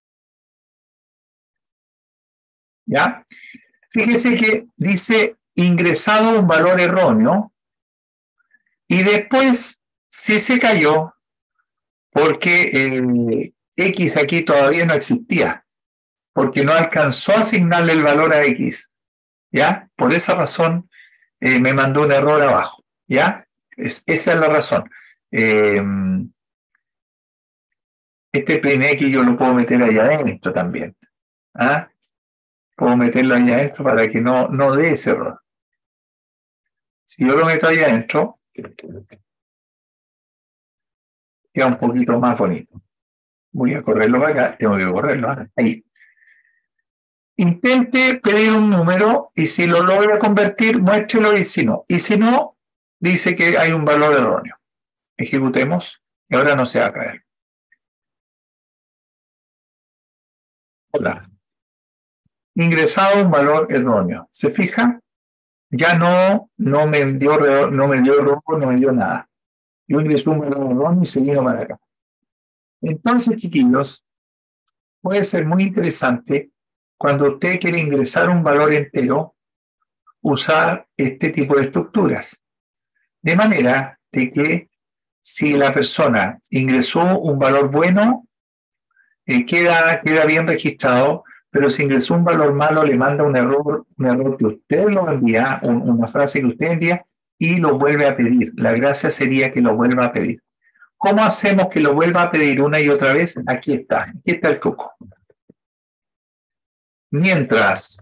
¿Ya? Fíjese que dice ingresado un valor erróneo y después sí se cayó porque el X aquí todavía no existía, porque no alcanzó a asignarle el valor a X. ¿Ya? Por esa razón eh, me mandó un error abajo. ¿Ya? Es, esa es la razón. Eh, este print X yo lo puedo meter allá adentro también. ¿Ah? Puedo meterlo allá adentro para que no, no dé ese error. Si yo lo meto allá adentro, queda un poquito más bonito. Voy a correrlo para acá, tengo que correrlo. ¿eh? Ahí. Intente pedir un número y si lo logra convertir, muéstrelo y si no. Y si no, dice que hay un valor erróneo. Ejecutemos y ahora no se va a caer. Hola. Ingresado un valor erróneo. ¿Se fija? Ya no, no me dio, no me dio error, no me dio nada. Yo ingresé un valor erróneo y se vino para acá. Entonces, chiquillos, puede ser muy interesante cuando usted quiere ingresar un valor entero, usar este tipo de estructuras. De manera de que si la persona ingresó un valor bueno, eh, queda, queda bien registrado, pero si ingresó un valor malo, le manda un error, un error que usted lo envía, un, una frase que usted envía y lo vuelve a pedir. La gracia sería que lo vuelva a pedir. ¿Cómo hacemos que lo vuelva a pedir una y otra vez? Aquí está, aquí está el truco. Mientras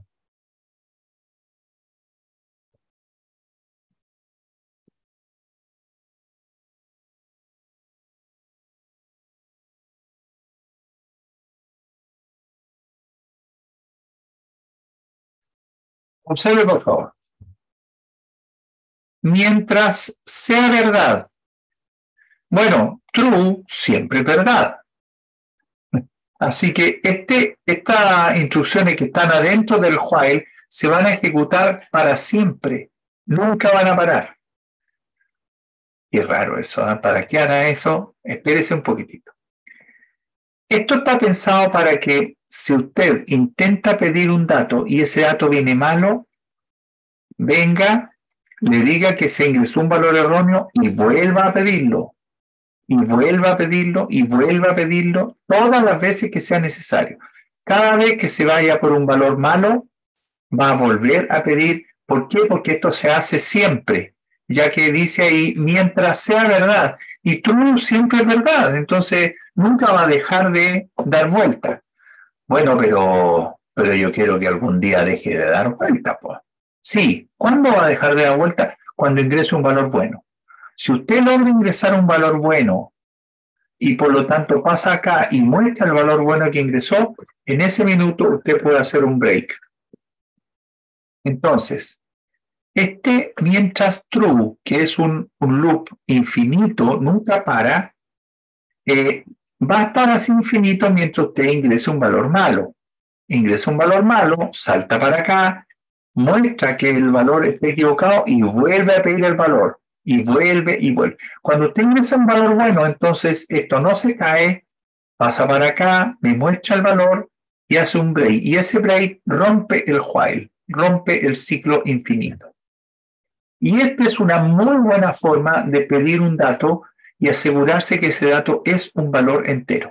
observe, por favor. mientras sea verdad. Bueno, true siempre es verdad. Así que este, estas instrucciones que están adentro del while se van a ejecutar para siempre. Nunca van a parar. Qué raro eso, ¿eh? ¿Para qué hará eso? Espérese un poquitito. Esto está pensado para que si usted intenta pedir un dato y ese dato viene malo, venga, le diga que se ingresó un valor erróneo y vuelva a pedirlo, y vuelva a pedirlo, y vuelva a pedirlo todas las veces que sea necesario. Cada vez que se vaya por un valor malo, va a volver a pedir. ¿Por qué? Porque esto se hace siempre, ya que dice ahí, mientras sea verdad. Y true siempre es verdad, entonces nunca va a dejar de dar vuelta. Bueno, pero, pero yo quiero que algún día deje de dar vuelta, pues. Sí, ¿cuándo va a dejar de dar vuelta? Cuando ingrese un valor bueno. Si usted logra ingresar un valor bueno y por lo tanto pasa acá y muestra el valor bueno que ingresó, en ese minuto usted puede hacer un break. Entonces, este mientras true, que es un, un loop infinito, nunca para, eh, va a estar así infinito mientras usted ingrese un valor malo. Ingresa un valor malo, salta para acá, muestra que el valor está equivocado y vuelve a pedir el valor. Y vuelve y vuelve. Cuando usted ingresa un valor bueno, entonces esto no se cae, pasa para acá, me muestra el valor y hace un break. Y ese break rompe el while, rompe el ciclo infinito. Y esta es una muy buena forma de pedir un dato y asegurarse que ese dato es un valor entero.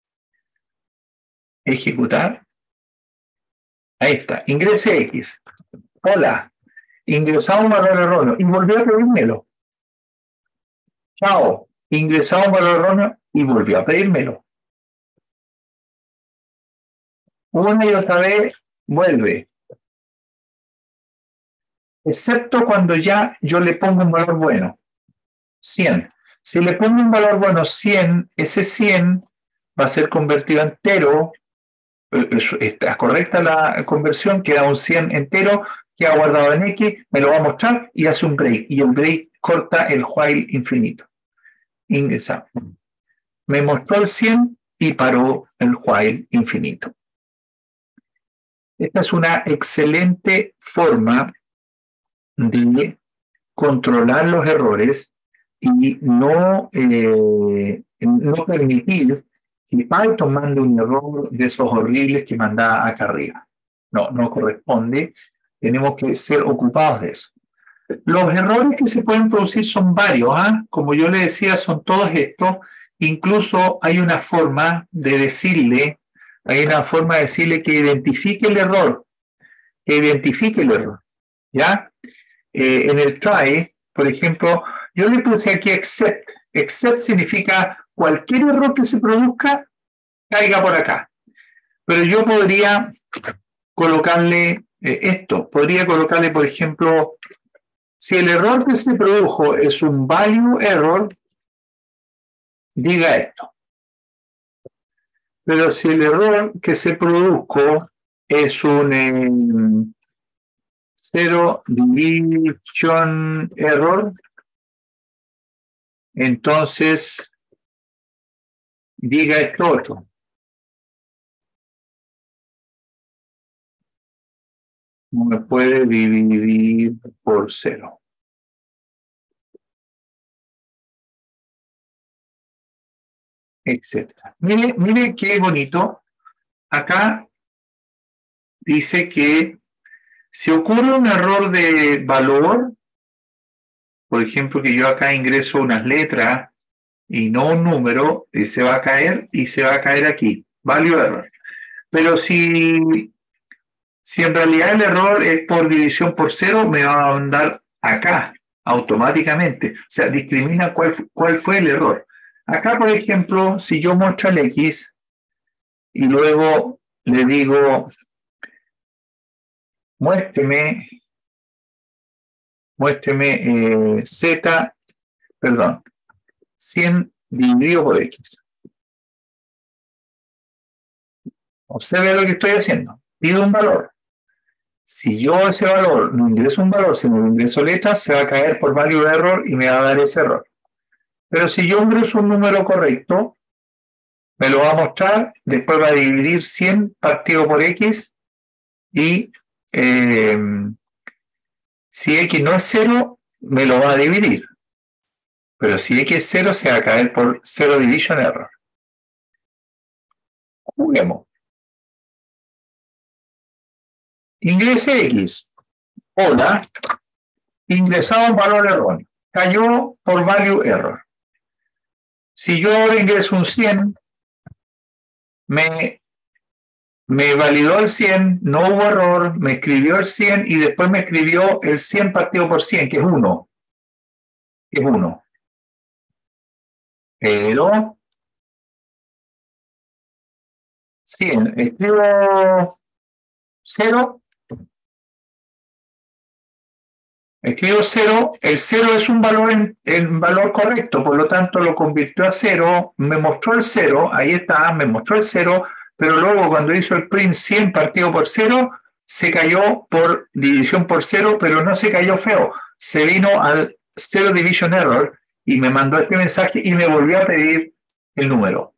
Ejecutar. Ahí está. Ingrese X. Hola. Ingresaba un valor erróneo y volvió a pedírmelo. Chao. Ingresaba un valor erróneo y volvió a pedírmelo. Una y otra vez vuelve. Excepto cuando ya yo le pongo un valor bueno. cien. Si le pongo un valor bueno cien, ese cien va a ser convertido a entero. Está correcta la conversión, queda un cien entero, queda guardado en X, me lo va a mostrar y hace un break. Y el break corta el while infinito. Ingresa. Me mostró el cien y paró el while infinito. Esta es una excelente forma de controlar los errores y no, eh, no permitir que Python mande un error de esos horribles que manda acá arriba. No, no corresponde. Tenemos que ser ocupados de eso. Los errores que se pueden producir son varios, ¿ah? Como yo le decía, son todos estos. Incluso hay una forma de decirle, hay una forma de decirle que identifique el error, que identifique el error, ¿ya? Eh, en el try, por ejemplo, yo le puse aquí except. Except significa cualquier error que se produzca, caiga por acá. Pero yo podría colocarle eh, esto, podría colocarle, por ejemplo, si el error que se produjo es un value error, diga esto. Pero si el error que se produjo es un eh, zero division error, entonces diga esto otro. No me puede dividir por cero. Etcétera. Mire, mire qué bonito. Acá dice que si ocurre un error de valor, por ejemplo, que yo acá ingreso unas letras y no un número, y se va a caer y se va a caer aquí. Value error. Pero si, si en realidad el error es por división por cero, me va a mandar acá automáticamente. O sea, discrimina cuál, cuál fue el error. Acá, por ejemplo, si yo muestro el X y luego le digo, muéstreme, muéstreme eh, Z, perdón, cien dividido por X. Observe lo que estoy haciendo. Pido un valor. Si yo ese valor no ingreso un valor, sino ingreso letras, se va a caer por value error y me va a dar ese error. Pero si yo ingreso un número correcto, me lo va a mostrar, después va a dividir cien partido por X y eh, si X no es cero, me lo va a dividir. Pero si X es cero, se va a caer por zero division error. Juguemos. Ingrese X. Hola. Ingresado un valor erróneo. Cayó por value error. Si yo ahora ingreso un cien, me, me validó el cien, no hubo error, me escribió el cien y después me escribió el cien partido por cien, que es uno. Que es uno. Pero cien, escribo cero. Escribo cero, el cero es un valor en, en valor correcto, por lo tanto lo convirtió a cero, me mostró el cero, ahí está, me mostró el cero, pero luego cuando hizo el print cien partido por cero, se cayó por división por cero, pero no se cayó feo, se vino al zero division error y me mandó este mensaje y me volvió a pedir el número.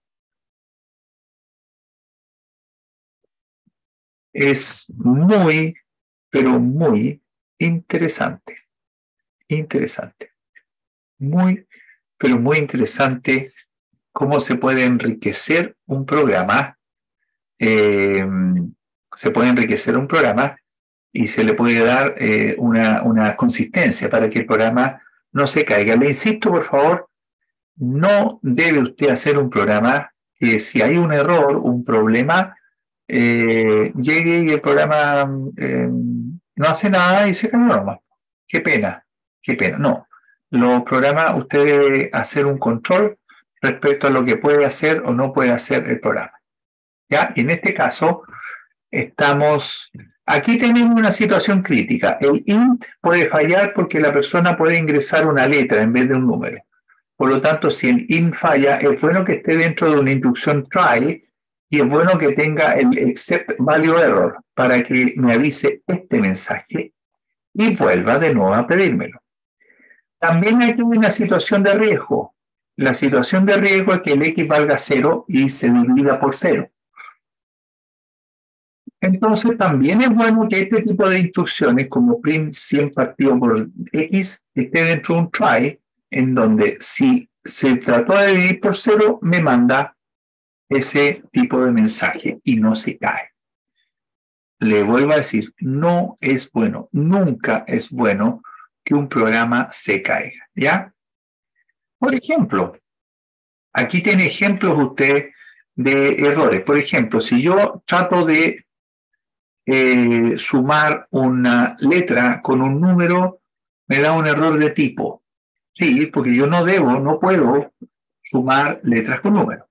Es muy, pero muy interesante, interesante, muy, pero muy interesante cómo se puede enriquecer un programa, eh, se puede enriquecer un programa y se le puede dar eh, una, una consistencia para que el programa no se caiga. Le insisto, por favor, no debe usted hacer un programa que si hay un error, un problema, eh, llegue y el programa eh, no hace nada y se cae nomás. Qué pena, qué pena. No, los programas usted debe hacer un control respecto a lo que puede hacer o no puede hacer el programa. ¿Ya? Y en este caso estamos, aquí tenemos una situación crítica. El int puede fallar porque la persona puede ingresar una letra en vez de un número. Por lo tanto, si el int falla, es bueno que esté dentro de una instrucción try y es bueno que tenga el except value error para que me avise este mensaje y vuelva de nuevo a pedírmelo. También hay una situación de riesgo. La situación de riesgo es que el X valga cero y se divida por cero. Entonces, también es bueno que este tipo de instrucciones, como print cien partido por X, esté dentro de un try, en donde si se trató de dividir por cero, me manda ese tipo de mensaje y no se cae. Le vuelvo a decir, no es bueno, nunca es bueno que un programa se caiga, ¿ya? Por ejemplo, aquí tiene ejemplos usted de errores. Por ejemplo, si yo trato de eh, sumar una letra con un número, me da un error de tipo. Sí, porque yo no debo, no puedo sumar letras con números.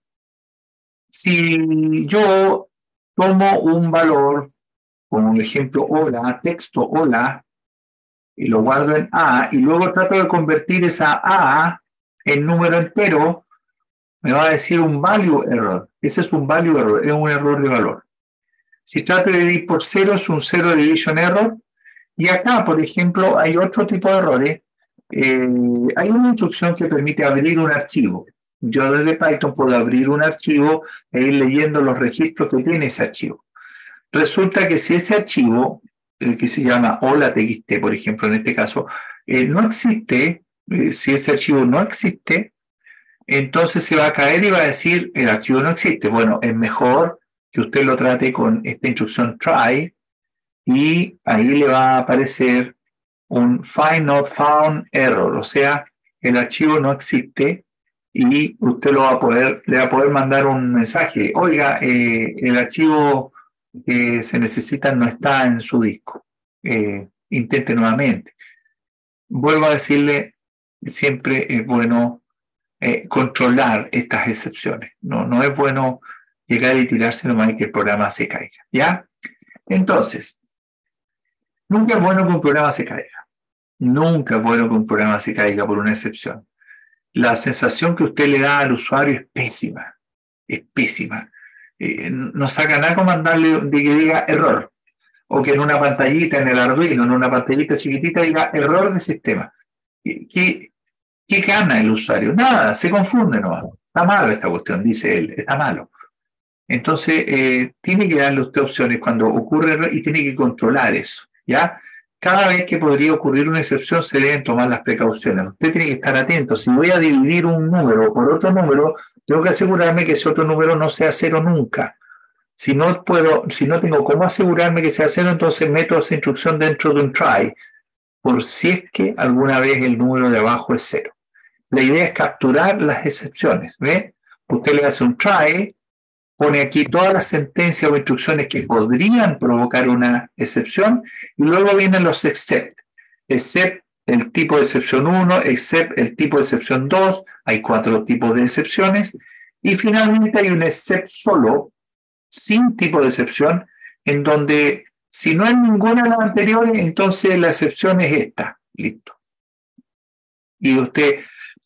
Si yo tomo un valor, como un ejemplo hola, texto hola, y lo guardo en A, y luego trato de convertir esa A en número entero, me va a decir un value error. Ese es un value error, es un error de valor. Si trato de dividir por cero, es un zero division error. Y acá, por ejemplo, hay otro tipo de errores. Eh, hay una instrucción que permite abrir un archivo. Yo desde Python puedo abrir un archivo e ir leyendo los registros que tiene ese archivo. Resulta que si ese archivo, eh, que se llama hola.txt, por ejemplo, en este caso, eh, no existe, eh, si ese archivo no existe, entonces se va a caer y va a decir, el archivo no existe. Bueno, es mejor que usted lo trate con esta instrucción try y ahí le va a aparecer un find not found error, o sea, el archivo no existe y usted lo va a poder, le va a poder mandar un mensaje, oiga, eh, el archivo que se necesita no está en su disco, eh, intente nuevamente. Vuelvo a decirle, siempre es bueno eh, controlar estas excepciones, no, no es bueno llegar y tirarse nomás y que el programa se caiga, ¿ya? Entonces, nunca es bueno que un programa se caiga. Nunca es bueno que un programa se caiga por una excepción. La sensación que usted le da al usuario es pésima. Es pésima. Eh, no saca nada con mandarle de que diga error. o que en una pantallita, en el Arduino, en una pantallita chiquitita diga error de sistema. ¿Qué, qué gana el usuario? Nada, se confunde nomás. Está malo esta cuestión, dice él, está malo. Entonces, eh, tiene que darle usted opciones cuando ocurre error y tiene que controlar eso, ¿ya? Cada vez que podría ocurrir una excepción se deben tomar las precauciones. Usted tiene que estar atento. Si voy a dividir un número por otro número, tengo que asegurarme que ese otro número no sea cero nunca. Si no puedo, si no tengo cómo asegurarme que sea cero, entonces meto esa instrucción dentro de un try, por si es que alguna vez el número de abajo es cero. La idea es capturar las excepciones, ¿ve? Usted le hace un try, pone aquí todas las sentencias o instrucciones que podrían provocar una excepción y luego vienen los except. Except el tipo de excepción uno, except el tipo de excepción dos, hay cuatro tipos de excepciones y finalmente hay un except solo, sin tipo de excepción, en donde si no hay ninguna de las anteriores, entonces la excepción es esta. Listo. Y usted,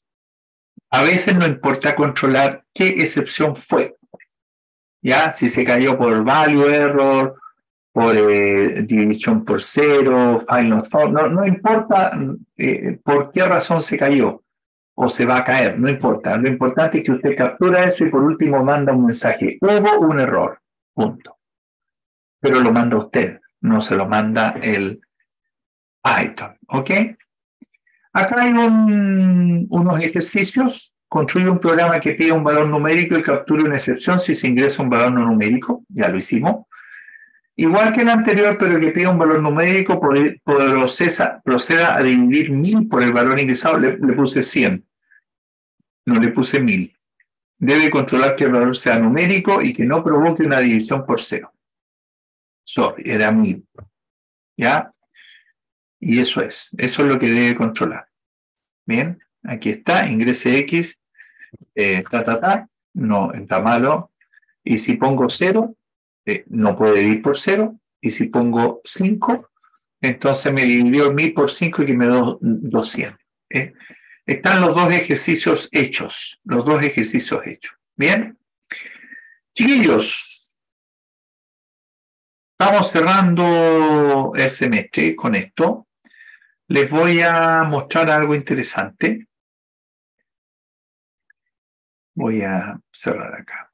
a veces no importa controlar qué excepción fue. ¿Ya? Si se cayó por value error, por eh, división por cero, file not found, no, no importa eh, por qué razón se cayó o se va a caer, no importa. Lo importante es que usted captura eso y por último manda un mensaje. Hubo un error, punto. Pero lo manda usted, no se lo manda el Python, ¿ok? Acá hay un, unos ejercicios. Construye un programa que pida un valor numérico y capture una excepción si se ingresa un valor no numérico. Ya lo hicimos. Igual que el anterior, pero que pida un valor numérico, procesa, proceda a dividir mil por el valor ingresado. Le, le puse cien. No le puse mil. Debe controlar que el valor sea numérico y que no provoque una división por cero. Sorry, era mil. ¿Ya? Y eso es. Eso es lo que debe controlar. Bien, aquí está. Ingrese X. Eh, ta, ta, ta. No, está malo. Y si pongo cero, eh, no puede dividir por cero. Y si pongo cinco, entonces me dividió mil por cinco y que me dio doscientos. ¿eh? Están los dos ejercicios hechos. Los dos ejercicios hechos. Bien. Chiquillos, estamos cerrando el semestre con esto. Les voy a mostrar algo interesante. Voy a cerrar acá.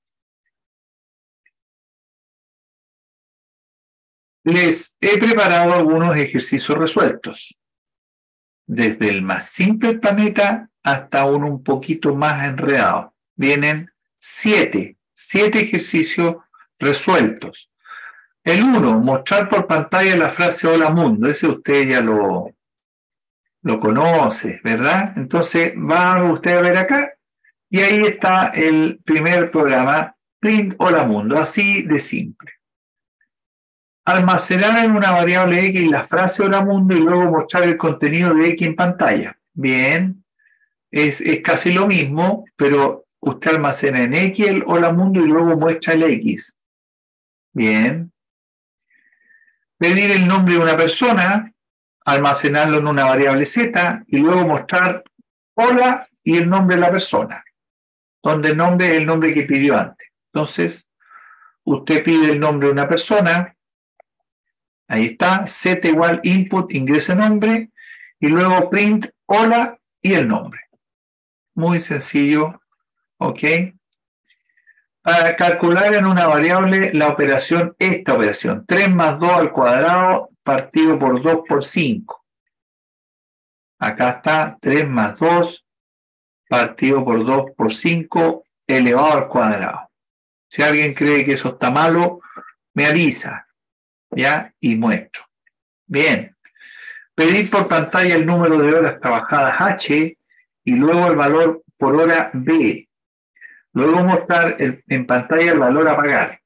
Les he preparado algunos ejercicios resueltos, desde el más simple del planeta hasta uno un poquito más enredado. Vienen siete, siete ejercicios resueltos. El uno, mostrar por pantalla la frase hola mundo. Ese usted ya lo, lo conoce, ¿verdad? Entonces va usted a ver acá y ahí está el primer programa, print hola mundo, así de simple. Almacenar en una variable X la frase hola mundo y luego mostrar el contenido de X en pantalla. Bien, es, es casi lo mismo, pero usted almacena en X el hola mundo y luego muestra el X. Bien. Pedir el nombre de una persona, almacenarlo en una variable Z y luego mostrar hola y el nombre de la persona, donde el nombre es el nombre que pidió antes. Entonces, usted pide el nombre de una persona. Ahí está, Z igual input, ingrese nombre, y luego print hola y el nombre. Muy sencillo, ¿ok? Para calcular en una variable la operación, esta operación, tres más dos al cuadrado partido por dos por cinco. Acá está, tres más dos partido por dos por cinco elevado al cuadrado. Si alguien cree que eso está malo, me avisa. ¿Ya? Y muestro. Bien. Pedir por pantalla el número de horas trabajadas H y luego el valor por hora B. Luego mostrar el, en pantalla el valor a pagar.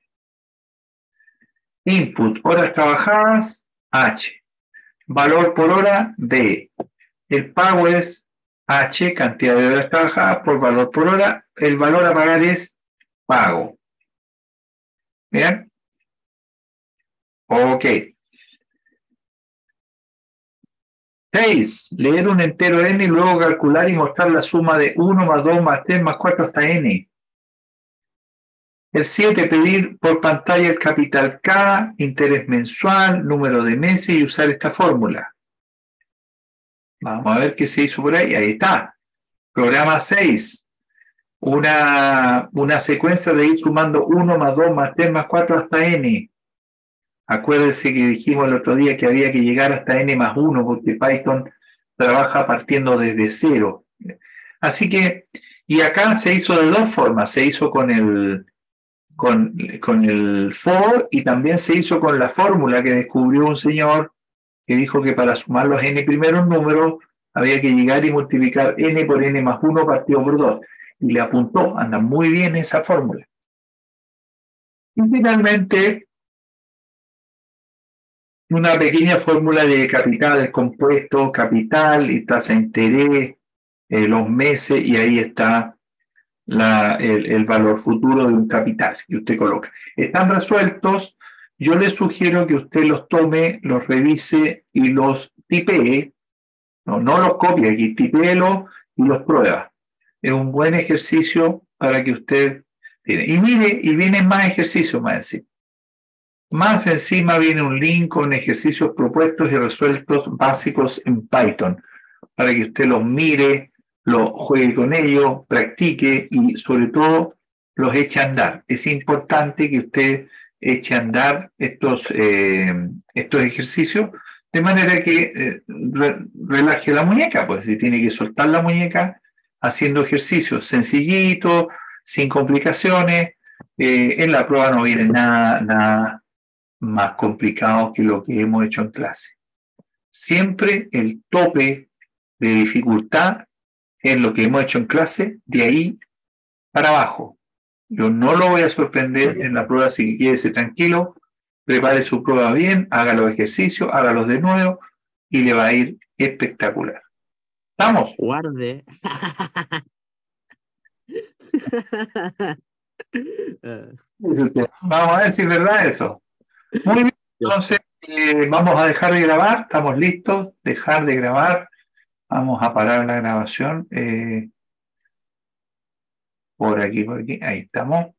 Input, horas trabajadas H. Valor por hora B. El pago es H, cantidad de horas trabajadas por valor por hora. El valor a pagar es pago. ¿Bien? Ok. seis. Leer un entero n y luego calcular y mostrar la suma de uno más dos más tres más cuatro hasta n. El siete, pedir por pantalla el capital K, interés mensual, número de meses y usar esta fórmula. Vamos a ver qué se hizo por ahí. Ahí está. Programa seis. Una, una secuencia de ir sumando uno más dos más tres más cuatro hasta n. Acuérdense que dijimos el otro día que había que llegar hasta n más uno porque Python trabaja partiendo desde cero. Así que, y acá se hizo de dos formas. Se hizo con el, con, con el for y también se hizo con la fórmula que descubrió un señor que dijo que para sumar los n primeros números había que llegar y multiplicar n por n más uno partido por dos. Y le apuntó, anda muy bien esa fórmula. Y finalmente, una pequeña fórmula de capital compuesto, capital y tasa de interés, eh, los meses, y ahí está la, el, el valor futuro de un capital que usted coloca. Están resueltos. Yo le sugiero que usted los tome, los revise y los tipee. No, no los copie aquí, tipéelos y los prueba. Es un buen ejercicio para que usted tiene. Y mire, y vienen más ejercicios más encima. Más encima viene un link con ejercicios propuestos y resueltos básicos en Python, para que usted los mire, los juegue con ellos, practique y sobre todo los eche a andar. Es importante que usted eche a andar estos, eh, estos ejercicios de manera que eh, re, relaje la muñeca, pues si tiene que soltar la muñeca haciendo ejercicios sencillitos, sin complicaciones. Eh, en la prueba no viene nada, nada más complicado que lo que hemos hecho en clase. Siempre el tope de dificultad es lo que hemos hecho en clase, de ahí para abajo. Yo no lo voy a sorprender en la prueba, si quédese tranquilo, prepare su prueba bien, haga los ejercicios, hágalos de nuevo y le va a ir espectacular. ¿Estamos? Guarde. Vamos a ver si es verdad eso. Muy bien, entonces eh, vamos a dejar de grabar, estamos listos, dejar de grabar, vamos a parar la grabación, eh, por aquí, por aquí, ahí estamos.